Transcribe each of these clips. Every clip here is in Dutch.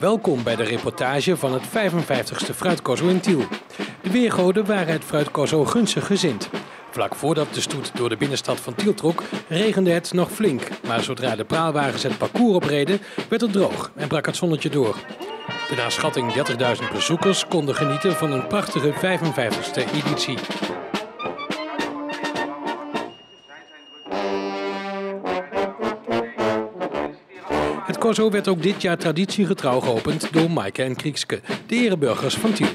Welkom bij de reportage van het 55ste Fruitcorso in Tiel. De weergoden waren het Fruitcorso gunstig gezind. Vlak voordat de stoet door de binnenstad van Tiel trok, regende het nog flink. Maar zodra de praalwagens het parcours opreden, werd het droog en brak het zonnetje door. De naar schatting 30.000 bezoekers konden genieten van een prachtige 55ste editie. Het Corso werd ook dit jaar traditiegetrouw geopend door Maaike en Kriekske, de ereburgers van Tiel.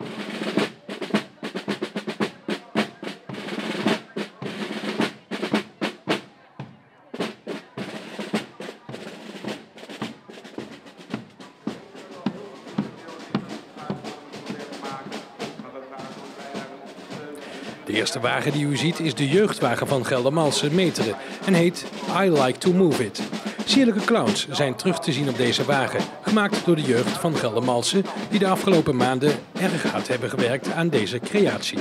De eerste wagen die u ziet is de jeugdwagen van Geldermalsen Meteren en heet I Like to Move It. Sierlijke clowns zijn terug te zien op deze wagen, gemaakt door de jeugd van Geldermalsen die de afgelopen maanden erg hard hebben gewerkt aan deze creatie.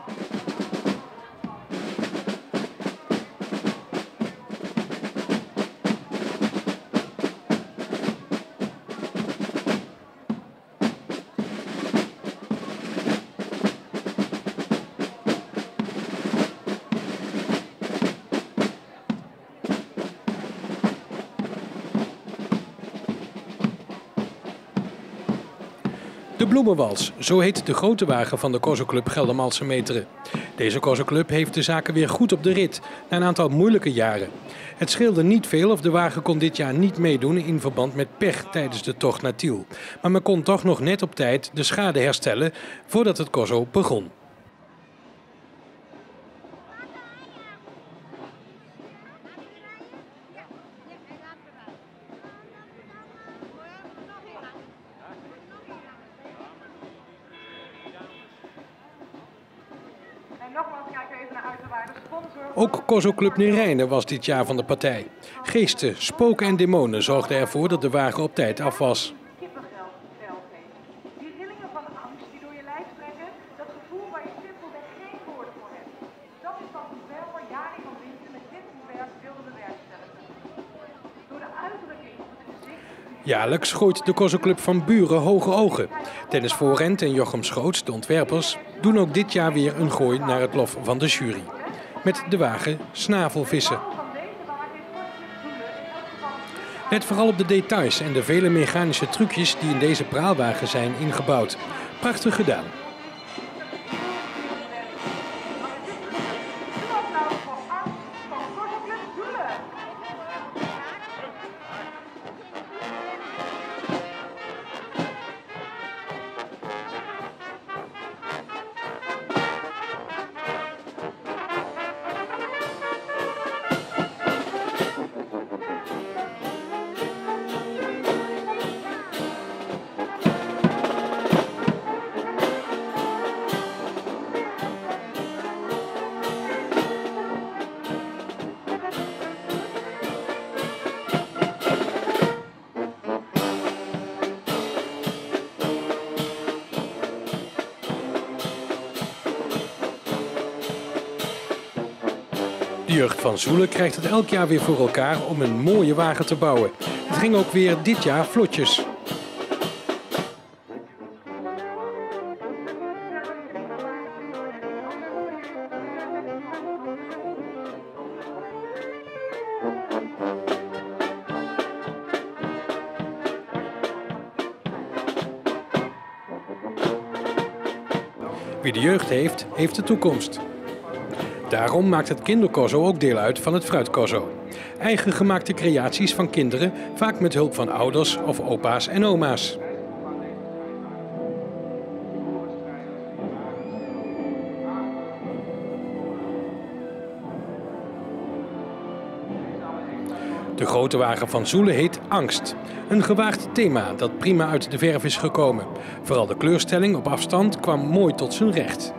De Bloemenwals, zo heet de grote wagen van de Corso-club Geldermalsen Meteren. Deze Corso-club heeft de zaken weer goed op de rit, na een aantal moeilijke jaren. Het scheelde niet veel of de wagen kon dit jaar niet meedoen in verband met pech tijdens de tocht naar Tiel. Maar men kon toch nog net op tijd de schade herstellen voordat het Corso begon. Ook Corso-club Neerijnen was dit jaar van de partij. Geesten, spoken en demonen zorgden ervoor dat de wagen op tijd af was. Die rillingen van angst die door je lijf trekken, dat gevoel waar je simpelweg geen woorden voor hebt. Dat is wat ontwerper Jari van Winten met dit ontwerp wilde bewerkstelligen. Door de uitdrukking op het gezicht... Jaarlijks gooit de Corso-club van Buren hoge ogen. Dennis Voorent en Jochem Schoots, de ontwerpers, doen ook dit jaar weer een gooi naar het lof van de jury. Met de wagen snavelvissen. Let vooral op de details en de vele mechanische trucjes die in deze praalwagen zijn ingebouwd. Prachtig gedaan. De jeugd van Zoelen krijgt het elk jaar weer voor elkaar om een mooie wagen te bouwen. Het ging ook weer dit jaar vlotjes. Wie de jeugd heeft, heeft de toekomst. Daarom maakt het kindercorso ook deel uit van het Fruitcorso. Eigen gemaakte creaties van kinderen, vaak met hulp van ouders of opa's en oma's. De grote wagen van Zoelen heet Angst. Een gewaagd thema dat prima uit de verf is gekomen. Vooral de kleurstelling op afstand kwam mooi tot zijn recht.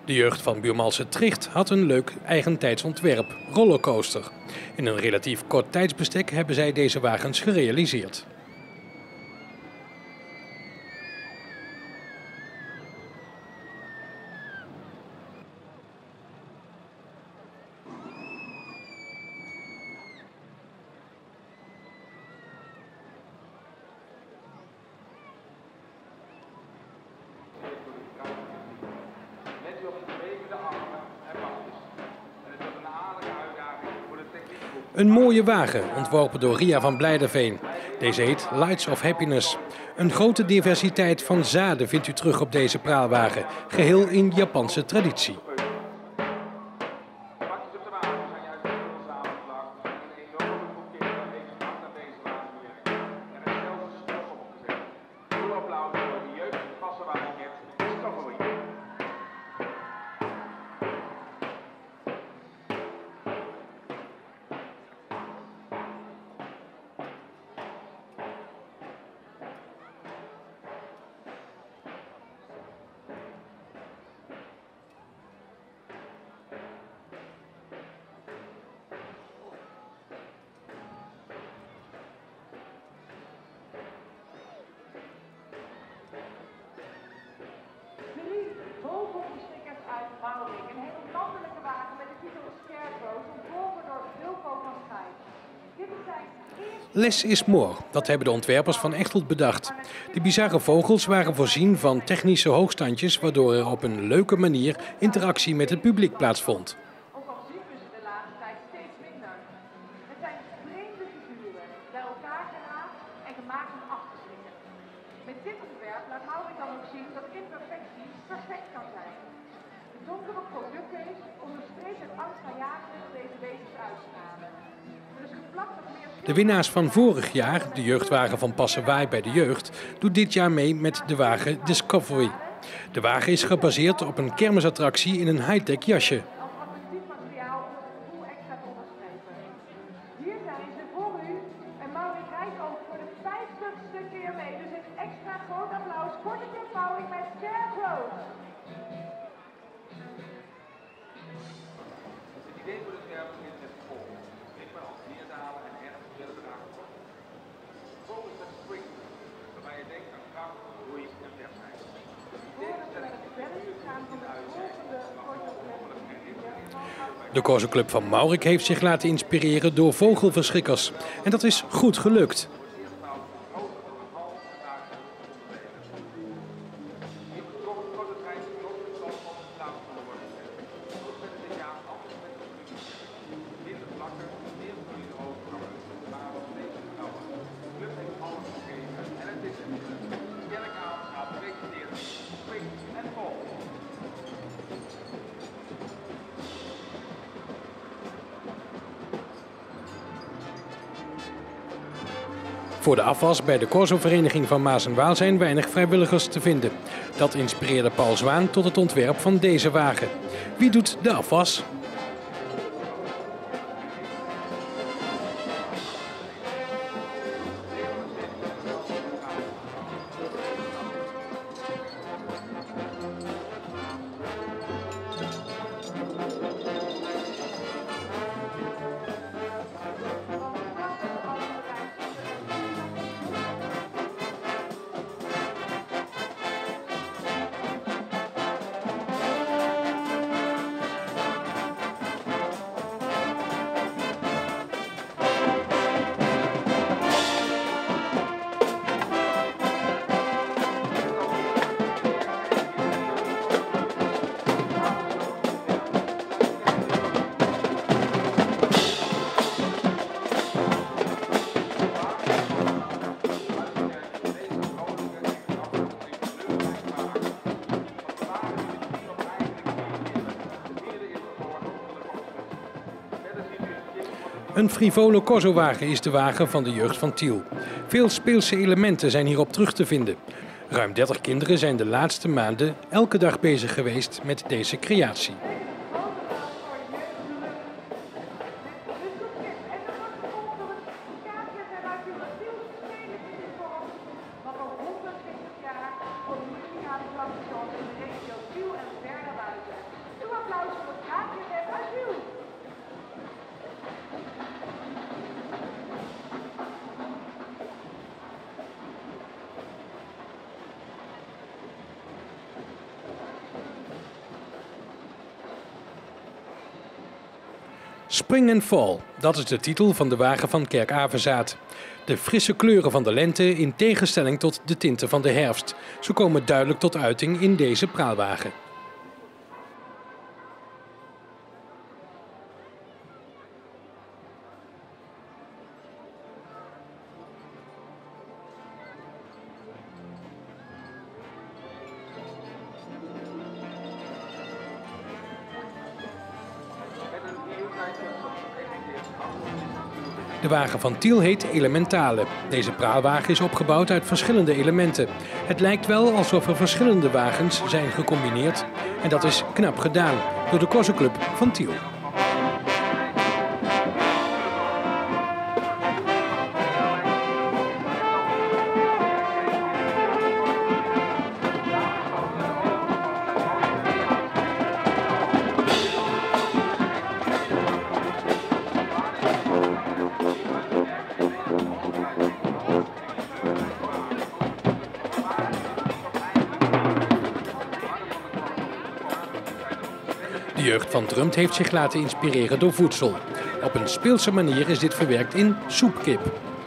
De jeugd van Buurmalse Tricht had een leuk eigentijds ontwerp, rollercoaster. In een relatief kort tijdsbestek hebben zij deze wagens gerealiseerd. Een mooie wagen, ontworpen door Ria van Blijderveen. Deze heet Lights of Happiness. Een grote diversiteit van zaden vindt u terug op deze praalwagen, geheel in Japanse traditie. Uit Maurik, een hele landelijke wagen met de titel Scarecrow, ontworpen door Wilco van Schijf. Dit is zijn eerste... Less is more, dat hebben de ontwerpers van Echteld bedacht. De bizarre vogels waren voorzien van technische hoogstandjes, waardoor er op een leuke manier interactie met het publiek plaatsvond. Ook al zien we ze de laatste tijd steeds minder. Het zijn vreemde figuren, bij elkaar geraapt en gemaakt om af te schrikken. Met dit ontwerp laat Maurik dan ook zien dat imperfectie perfect kan zijn. De donkere productcase onderstreept het angstaanjagende dat deze wezens uitstralen. Er is geplakt nog meer... De winnaars van vorig jaar, de jeugdwagen van Passewaai bij de jeugd, doet dit jaar mee met de wagen Discovery. De wagen is gebaseerd op een kermisattractie in een high-tech jasje. Als attractief materiaal om het gevoel extra te onderstrepen. Hier zijn ze voor u en Maurik rijdt ook voor de 50ste keer mee. Dus een extra groot applaus voor de Tim Maurik met Scarecrow. Het idee voor de scherm begint met het volgende. Ik ben als neer te halen en ergens willen bedragen worden. Volgens met spring, waarbij je denkt aan kracht, groei en versnelling. De Corso Club van Maurik heeft zich laten inspireren door vogelverschrikkers. En dat is goed gelukt. Voor de afwas bij de Corso-vereniging van Maas en Waal zijn weinig vrijwilligers te vinden. Dat inspireerde Paul Zwaan tot het ontwerp van deze wagen. Wie doet de afwas? Een frivole Corso-wagen is de wagen van de jeugd van Tiel. Veel speelse elementen zijn hierop terug te vinden. Ruim 30 kinderen zijn de laatste maanden elke dag bezig geweest met deze creatie. Spring and Fall, dat is de titel van de wagen van Kerk-Avezaath. De frisse kleuren van de lente in tegenstelling tot de tinten van de herfst. Ze komen duidelijk tot uiting in deze praalwagen. De wagen van Tiel heet Elementale. Deze praalwagen is opgebouwd uit verschillende elementen. Het lijkt wel alsof er verschillende wagens zijn gecombineerd. En dat is knap gedaan door de Corso Club van Tiel. De jeugd van Drumpt heeft zich laten inspireren door voedsel. Op een speelse manier is dit verwerkt in soepkip.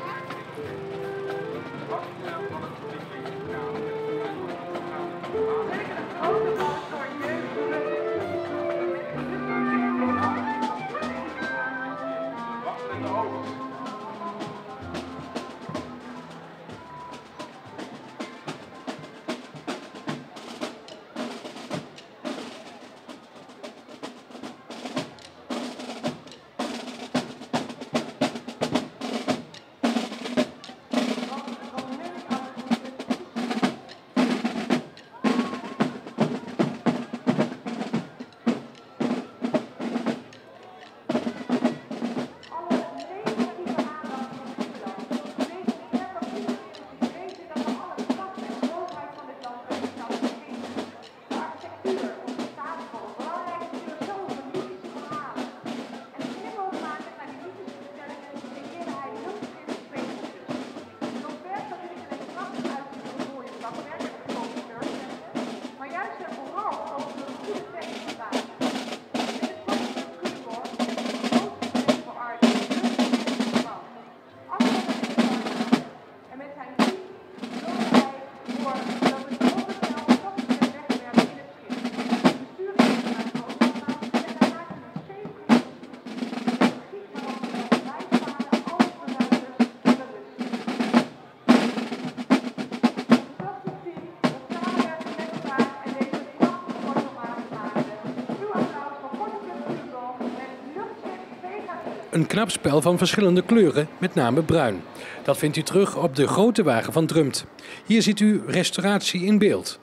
Een knap spel van verschillende kleuren, met name bruin. Dat vindt u terug op de grote wagen van Drumpt. Hier ziet u restauratie in beeld.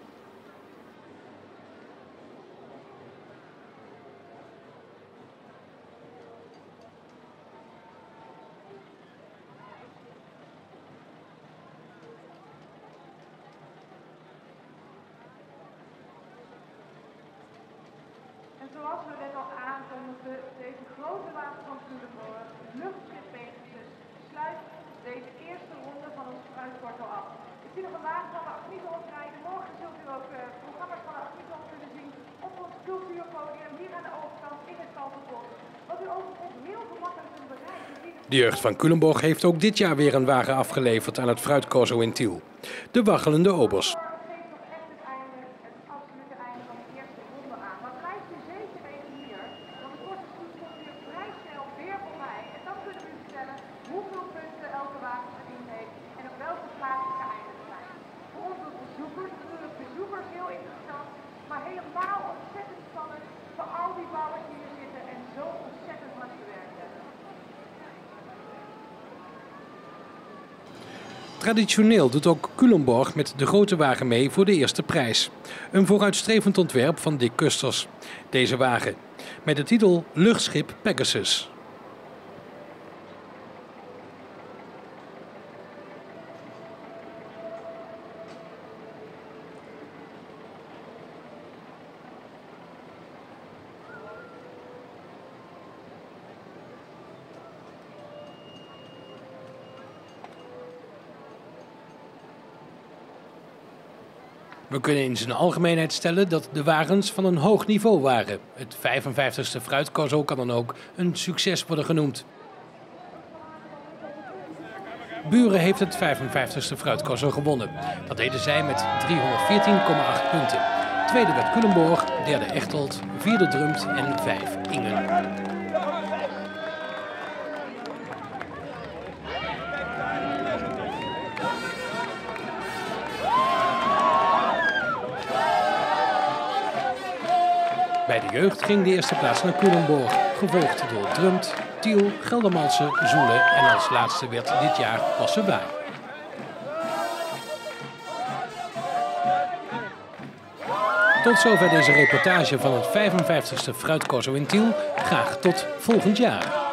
En zoals we net al aankondigden, deze grote wagen van Culemborg, luchtschip Pegasus, sluit deze eerste ronde van ons fruitkorto af. Ik zie nog een wagen van de Agniethof rijden. Morgen zult u ook programma's van de Agniethof kunnen zien op ons cultuurpodium hier aan de overkant in het Kalverbos. Wat u overigens heel gemakkelijk kunt bereiken. De jeugd van Culemborg heeft ook dit jaar weer een wagen afgeleverd aan het fruitcorso in Tiel. De waggelende obers. Hoeveel punten elke wagen verdiend heeft en op welke plaats ze geëindigd zijn. Voor onze bezoekers, natuurlijk bezoekers heel interessant, maar helemaal ontzettend spannend voor al die bouwers die hier zitten en zo ontzettend hard gewerkt hebben. Traditioneel doet ook Culemborg met de grote wagen mee voor de eerste prijs. Een vooruitstrevend ontwerp van Dick Kusters. Deze wagen met de titel Luchtschip Pegasus. We kunnen in zijn algemeenheid stellen dat de wagens van een hoog niveau waren. Het 55ste Fruitcorso kan dan ook een succes worden genoemd. Buren heeft het 55ste Fruitcorso gewonnen. Dat deden zij met 314,8 punten. Tweede werd Culemborg, derde Echteld, vierde Drumpt en 5 Ingen. Bij de jeugd ging de eerste plaats naar Culemborg, gevolgd door Drumpt, Tiel, Geldermalsen, Zoelen en als laatste werd dit jaar Passewaaij. Tot zover deze reportage van het 55ste Fruitcorso in Tiel. Graag tot volgend jaar.